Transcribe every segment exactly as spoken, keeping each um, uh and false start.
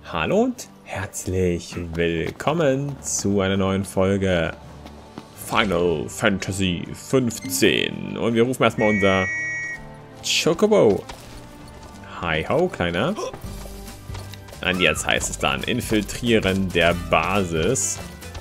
Hallo und herzlich willkommen zu einer neuen Folge Final Fantasy fünfzehn. Und wir rufen erstmal unser Chocobo. Hi ho, Kleiner. Und jetzt heißt es dann Infiltrieren der Basis.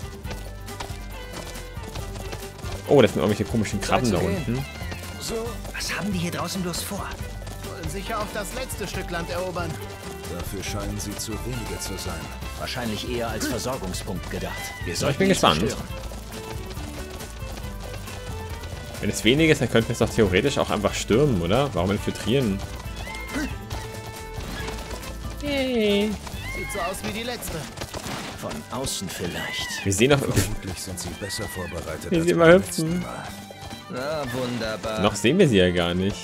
Oh, das sind irgendwelche komischen Krabben da unten. So, was haben die hier draußen bloß vor? Wollen sicher auch das letzte Stück Land erobern. Dafür scheinen sie zu wenige zu sein. Wahrscheinlich eher als Versorgungspunkt gedacht. Wir So, ich bin gespannt. zerstören. Wenn es wenig ist, dann könnten wir es doch theoretisch auch einfach stürmen, oder? Warum infiltrieren? Yay. Sieht so aus wie die letzte. Von außen vielleicht. Wir sehen doch... Vermutlich sind sie besser vorbereitet Wie als sie beim immer letzten hüpfen. Mal. Na, wunderbar. Noch sehen wir sie ja gar nicht.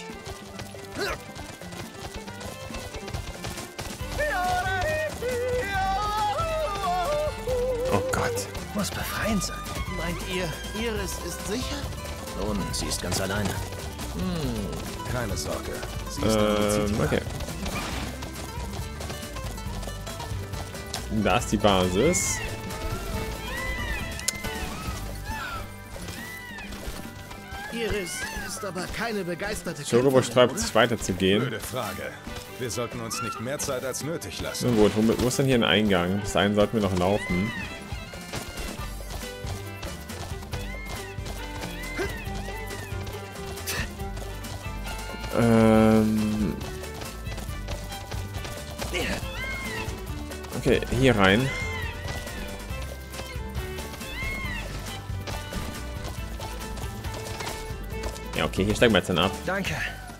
Oh Gott. Muss befreiend sein. Meint ihr, Iris ist sicher? Nun, sie ist ganz alleine. Keine Sorge. Sie ist ein Ähm, okay. Da ist die Basis. Iris ist aber keine begeisterte Chocobo Kämpferin, sträubt oder? sich weiterzugehen. Blöde Frage. Wir sollten uns nicht mehr Zeit als nötig lassen. Na gut, wo, wo ist denn hier ein Eingang? Bis dahin sollten wir noch laufen. Ähm. Okay, hier rein. Ja, okay, hier steigen wir jetzt dann ab. Danke.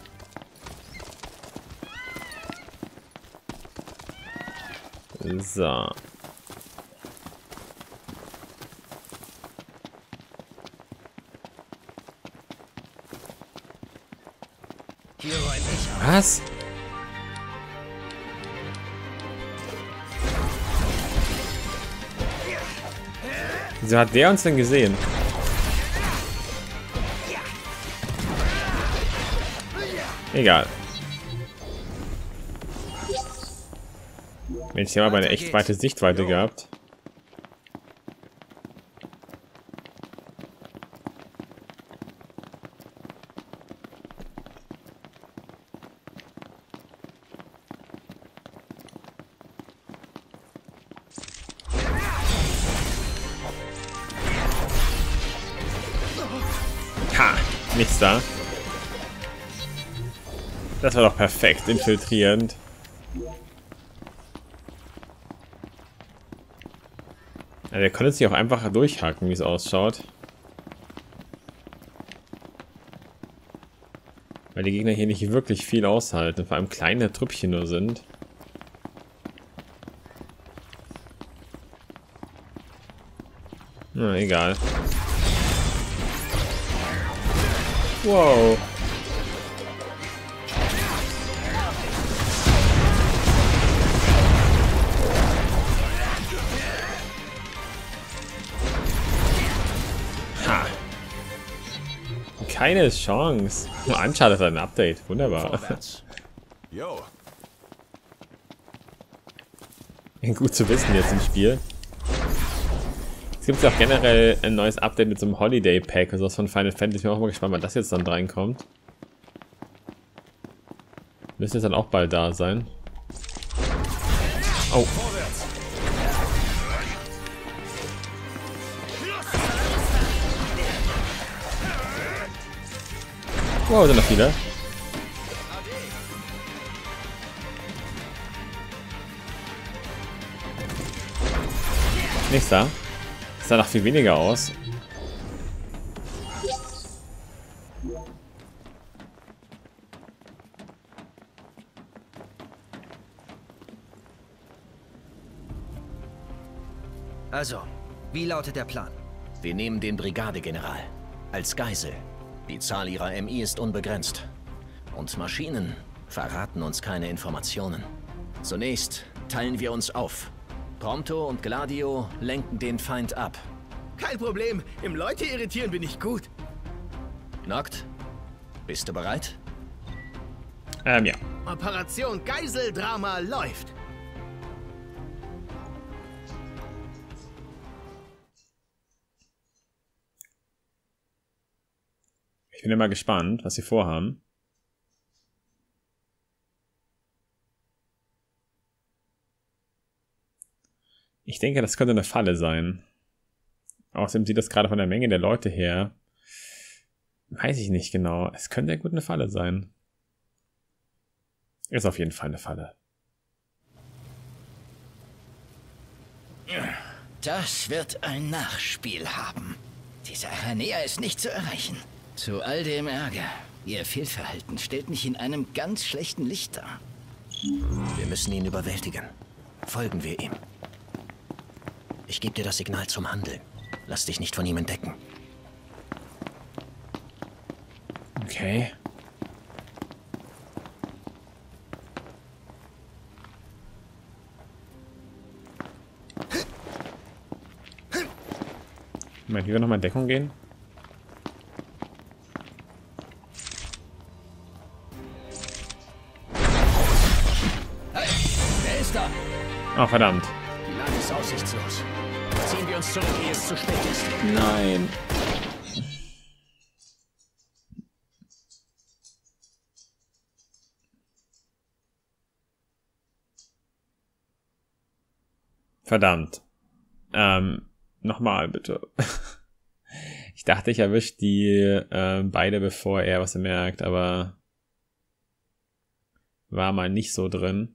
So. Hier räume ich. Was? Wieso hat der uns denn gesehen? Egal. Mensch, ich habe aber eine echt weite Sichtweite gehabt. Ha! Nichts da. Das war doch perfekt, infiltrierend. Ja, der konnte sich auch einfach durchhaken, wie es ausschaut. Weil die Gegner hier nicht wirklich viel aushalten, vor allem kleine Trüppchen nur sind. Na, egal. Wow. Ha. Keine Chance. Nur Uncharted hat ein Update. Wunderbar. Vorwärts. Jo, Gut zu wissen jetzt im Spiel. Es gibt ja auch generell ein neues Update mit so einem Holiday Pack, also von Final Fantasy. Ich bin auch mal gespannt, wann das jetzt dann reinkommt. Müsste jetzt dann auch bald da sein. Oh. Wow, sind noch viele. Nichts da. Das sah nach viel weniger aus. Also, wie lautet der Plan? Wir nehmen den Brigadegeneral als Geisel. Die Zahl ihrer M I ist unbegrenzt. Und Maschinen verraten uns keine Informationen. Zunächst teilen wir uns auf. Prompto und Gladio lenken den Feind ab. Kein Problem. Im Leute irritieren bin ich gut. Noct, bist du bereit? Ähm, ja. Operation Geiseldrama läuft. Ich bin immer gespannt, was sie vorhaben. Ich denke, das könnte eine Falle sein. Außerdem sieht das gerade von der Menge der Leute her. Weiß ich nicht genau. Es könnte ja gut eine Falle sein. Ist auf jeden Fall eine Falle. Das wird ein Nachspiel haben. Dieser Aranea ist nicht zu erreichen. Zu all dem Ärger. Ihr Fehlverhalten stellt mich in einem ganz schlechten Licht dar. Wir müssen ihn überwältigen. Folgen wir ihm. Ich gebe dir das Signal zum Handeln. Lass dich nicht von ihm entdecken. Okay. Moment, wie wir nochmal in Deckung gehen? Hey, wer ist da? Ah, verdammt. Die Lage ist aussichtslos. Ziehen wir uns zurück, ehe es zu spät ist. Nein. Verdammt. Ähm, nochmal bitte. Ich dachte, ich erwische die äh, beide, bevor er was merkt, aber war mal nicht so drin.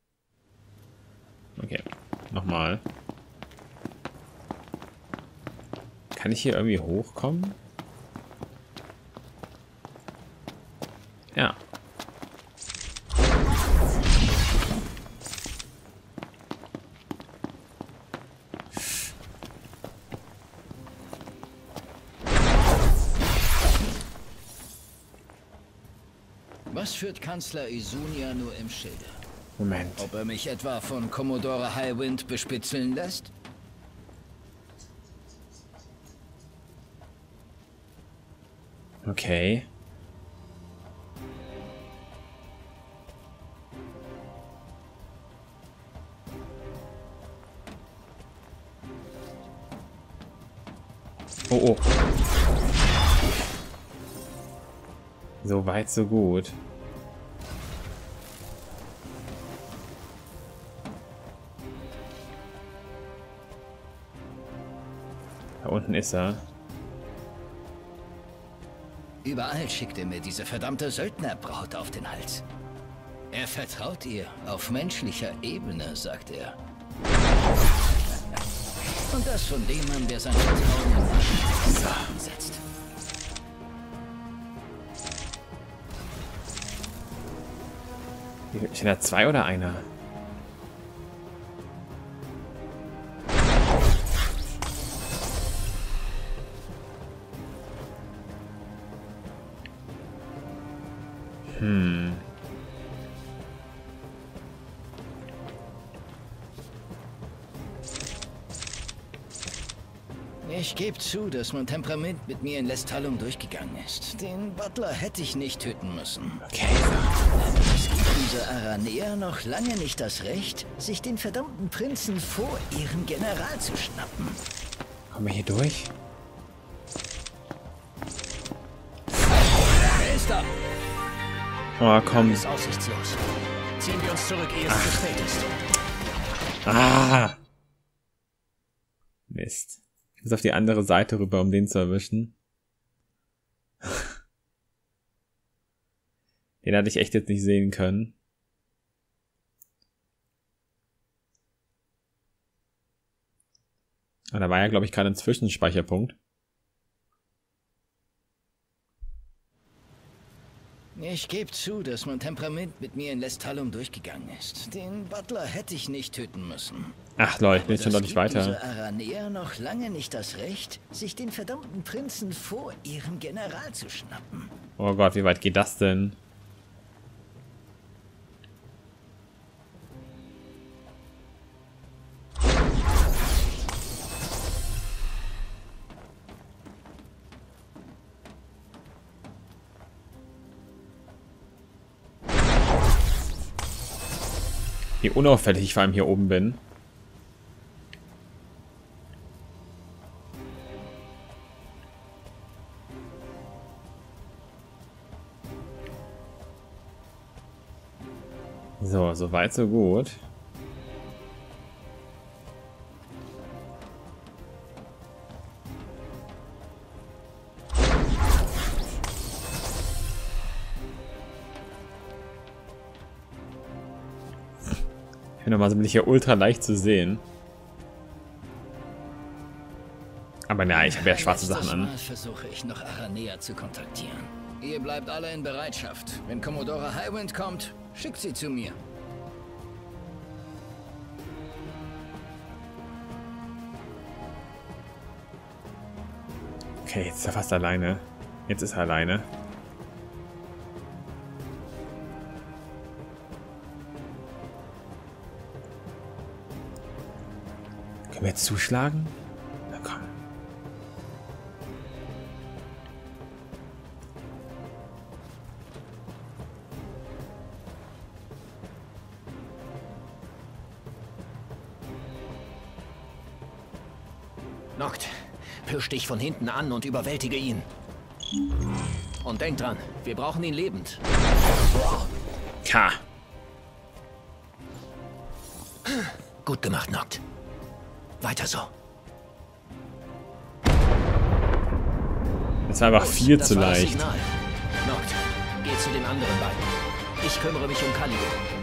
Okay, nochmal. Kann ich hier irgendwie hochkommen? Ja. Was führt Kanzler Isunia nur im Schilde? Moment. Ob er mich etwa von Commodore Highwind bespitzeln lässt? Okay. Oh, oh. So weit, so gut. Da unten ist er. Überall schickt er mir diese verdammte Söldnerbraut auf den Hals. Er vertraut ihr auf menschlicher Ebene, sagt er. Und das von dem Mann, der sein Vertrauen in Waffen setzt. Ist da zwei oder einer? Hm. Ich gebe zu, dass mein Temperament mit mir in Lestallum durchgegangen ist. Den Butler hätte ich nicht töten müssen. Okay. Aber es gibt dieser Aranea noch lange nicht das Recht, sich den verdammten Prinzen vor ihrem General zu schnappen. Kommen wir hier durch? Wer ist da? Oh, komm. Ist aussichtslos. Ziehen wir uns zurück, ehe es zu spät ist. Ah! Mist. Ich muss auf die andere Seite rüber, um den zu erwischen. Den hatte ich echt jetzt nicht sehen können. Aber da war ja, glaube ich, gerade ein Zwischenspeicherpunkt. Ich gebe zu, dass mein Temperament mit mir in Lestallum durchgegangen ist. Den Butler hätte ich nicht töten müssen. Ach Leute, ich bin jetzt schon deutlich weiter. Dieser Aranea noch lange nicht das Recht, sich den verdammten Prinzen vor ihrem General zu schnappen. Oh Gott, wie weit geht das denn? Wie unauffällig ich vor allem hier oben bin. So, so weit, so gut. Normalerweise bin ich ja ultra leicht zu sehen. Aber na, ich habe ja schwarze Sachen an. Mal versuche ich noch Aranea zu kontaktieren. Ihr bleibt alle in Bereitschaft. Wenn Commodore Highwind kommt, schickt sie zu mir. Okay, jetzt ist er fast alleine. Jetzt ist er alleine. Können wir jetzt zuschlagen? Na komm. Noct, pirsch dich von hinten an und überwältige ihn. Und denk dran, wir brauchen ihn lebend. Ka. Gut gemacht, Noct. Weiter so. Das war einfach viel Das zu war das leicht. Signal. Noct, geh zu den anderen beiden. Ich kümmere mich um Caligo.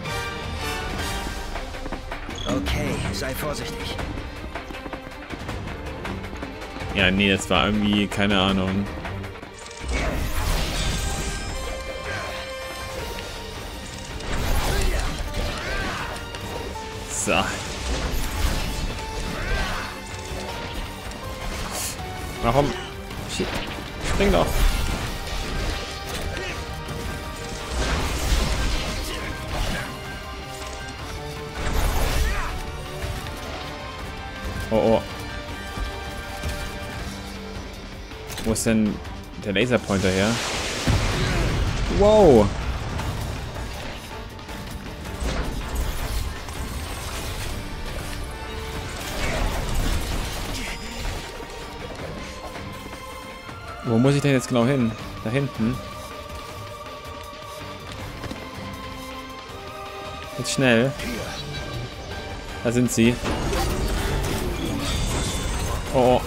Okay, sei vorsichtig. Ja, nee, das war irgendwie, keine Ahnung. So. Warum? Shit. Spring doch. Oh oh. Wo ist denn der Laserpointer her? Wow. Wo muss ich denn jetzt genau hin? Da hinten. Jetzt schnell. Da sind sie. Oh.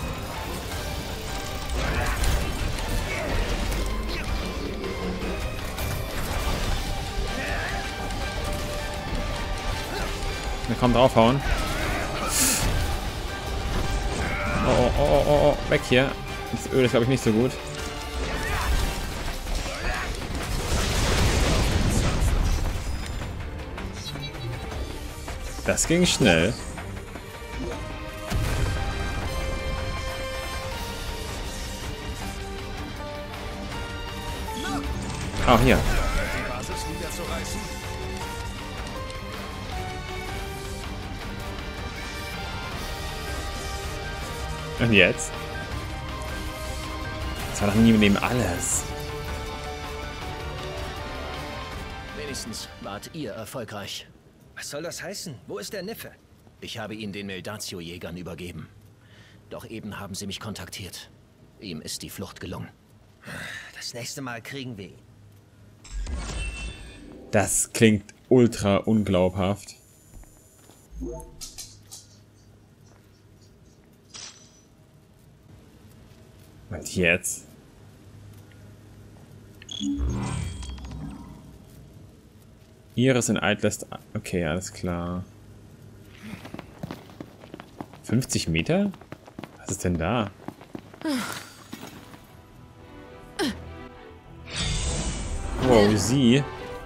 Na komm, draufhauen. Oh, oh, oh, oh, oh, weg hier. Das Öl ist, glaube ich, nicht so gut. Das ging schnell. Oh, hier. Die Basis niederzureißen. Und jetzt? Das war doch nie mit dem alles. Wenigstens wart ihr erfolgreich. Was soll das heißen? Wo ist der Neffe? Ich habe ihn den Meldatio-Jägern übergeben. Doch eben haben sie mich kontaktiert. Ihm ist die Flucht gelungen. Das nächste Mal kriegen wir ihn. Das klingt ultra unglaubhaft. Und jetzt? Iris in Altlast. Okay, alles klar. fünfzig Meter? Was ist denn da? Wow, sie.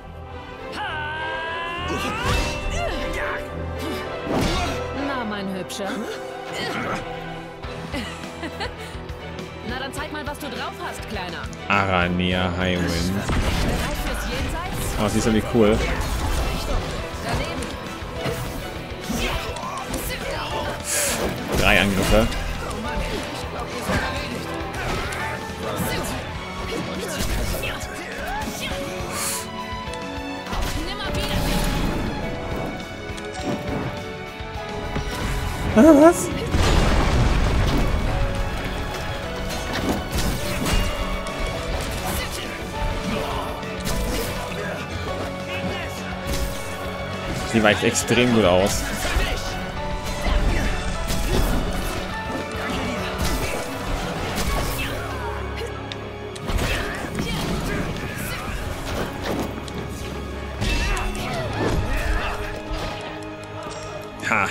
Na, mein Hübscher. Na, dann zeig mal, was du drauf hast, Kleiner. Aranea Highwind. Bereit fürs Jenseits? Oh, sie ist irgendwie cool. Daneben. Drei Angriffe. Nimmer wieder. Ah, was? Sie weicht extrem gut aus. Ha.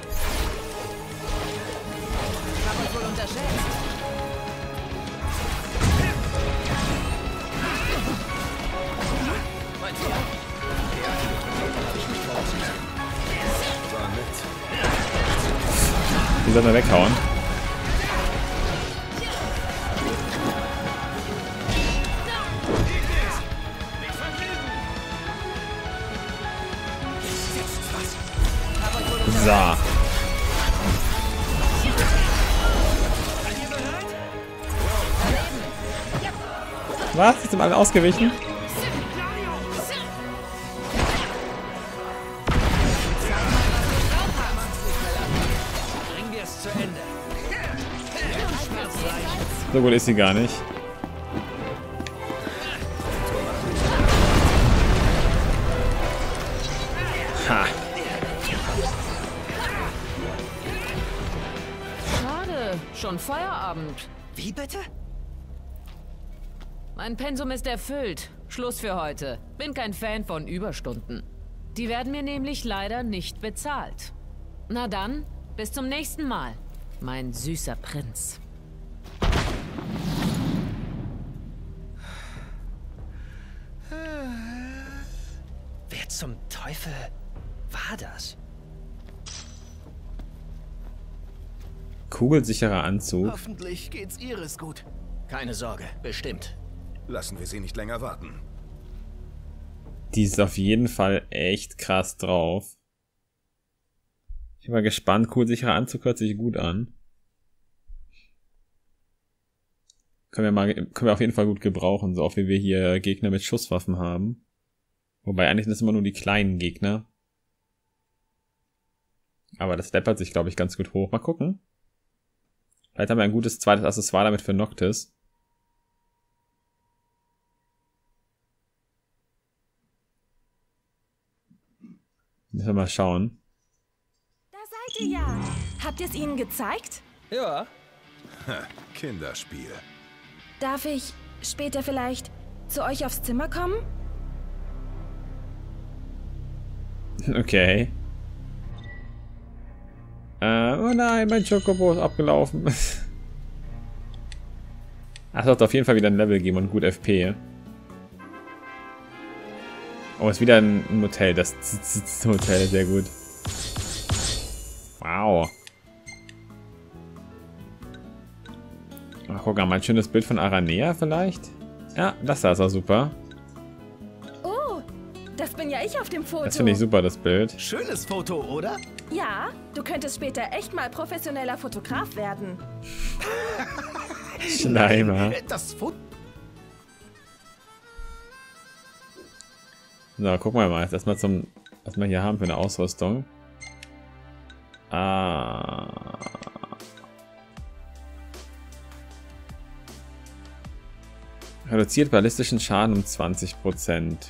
Die soll man weghauen. So. Was? Sind alle ausgewichen? So gut ist sie gar nicht. Ha. Schade, schon Feierabend. Wie bitte? Mein Pensum ist erfüllt. Schluss für heute. Bin kein Fan von Überstunden. Die werden mir nämlich leider nicht bezahlt. Na dann, bis zum nächsten Mal, mein süßer Prinz. Wer zum Teufel war das? Kugelsicherer Anzug. Hoffentlich geht's Iris gut. Keine Sorge, bestimmt. Lassen wir sie nicht länger warten. Die ist auf jeden Fall echt krass drauf. Ich bin mal gespannt. Kugelsicherer Anzug hört sich gut an. Können wir, mal, können wir auf jeden Fall gut gebrauchen, so oft wie wir hier Gegner mit Schusswaffen haben. Wobei eigentlich sind das immer nur die kleinen Gegner. Aber das läppert sich, glaube ich, ganz gut hoch. Mal gucken. Vielleicht haben wir ein gutes zweites Accessoire damit für Noctis. Müssen wir mal schauen. Da seid ihr ja. Habt ihr es ihnen gezeigt? Ja. Ha, Kinderspiel. Darf ich später vielleicht zu euch aufs Zimmer kommen? Okay. Äh, oh nein, mein Chocobo ist abgelaufen. Ach, es wird auf jeden Fall wieder ein Level geben und gut F P. Oh, ist wieder ein Motel. Das Hotel, sehr gut. Wow. Ach, guck mal, ein schönes Bild von Aranea vielleicht? Ja, das da ist auch super. Oh, das bin ja ich auf dem Foto. Das finde ich super, das Bild. Schönes Foto, oder? Ja, du könntest später echt mal professioneller Fotograf werden. Schleimer. Das Foto. So, gucken wir mal. Jetzt erstmal zum, was wir hier haben für eine Ausrüstung. Ah. Reduziert ballistischen Schaden um zwanzig Prozent.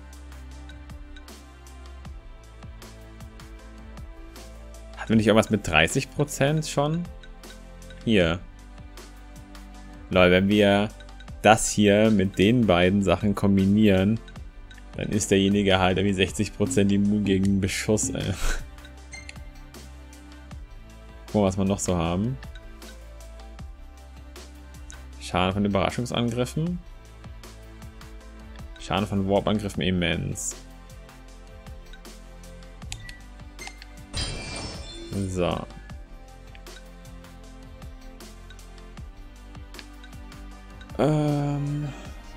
Hatten wir nicht irgendwas mit dreißig Prozent schon? Hier. Lol, wenn wir das hier mit den beiden Sachen kombinieren, dann ist derjenige halt irgendwie sechzig Prozent immun gegen Beschuss, ey. Gucken wir, was wir noch so haben. Schaden von Überraschungsangriffen. Schaden von Warp-Angriffen immens. So. Ähm...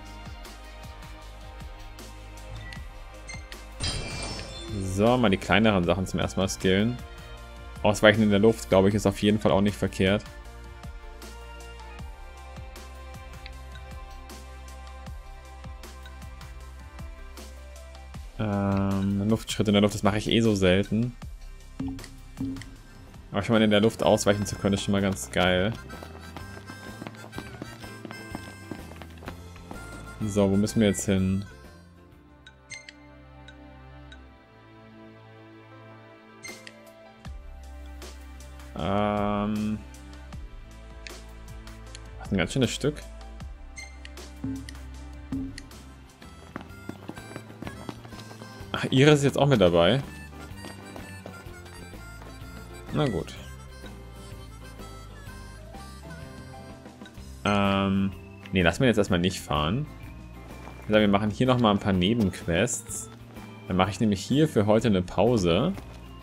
So, mal die kleineren Sachen zum ersten Mal skillen. Ausweichen in der Luft, glaube ich, ist auf jeden Fall auch nicht verkehrt. Ähm, Luftschritt in der Luft, das mache ich eh so selten. Aber schon mal in der Luft ausweichen zu können, ist schon mal ganz geil. So, wo müssen wir jetzt hin? Ähm. Das ist ein ganz schönes Stück. Ach, Iris ist jetzt auch mit dabei. Na gut. Ähm. Ne, lassen wir jetzt erstmal nicht fahren. Wir machen hier nochmal ein paar Nebenquests. Dann mache ich nämlich hier für heute eine Pause.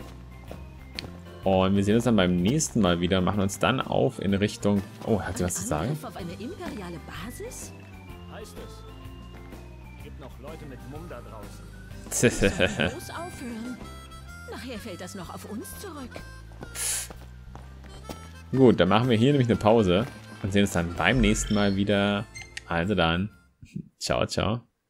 Und wir sehen uns dann beim nächsten Mal wieder. Machen uns dann auf in Richtung... Oh, hat sie was zu sagen? Auf eine imperiale Basis? Heißt es. Gibt noch Leute mit Mumm da draußen. Los aufhören. Nachher fällt das noch auf uns zurück. Gut, dann machen wir hier nämlich eine Pause. Und sehen uns dann beim nächsten Mal wieder. Also dann. Ciao, ciao.